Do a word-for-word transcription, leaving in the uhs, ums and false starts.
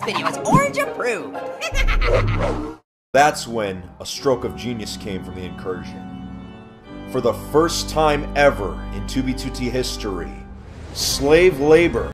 video is Orange approved. That's when a stroke of genius came from the incursion. For the first time ever in two B two T history, slave labor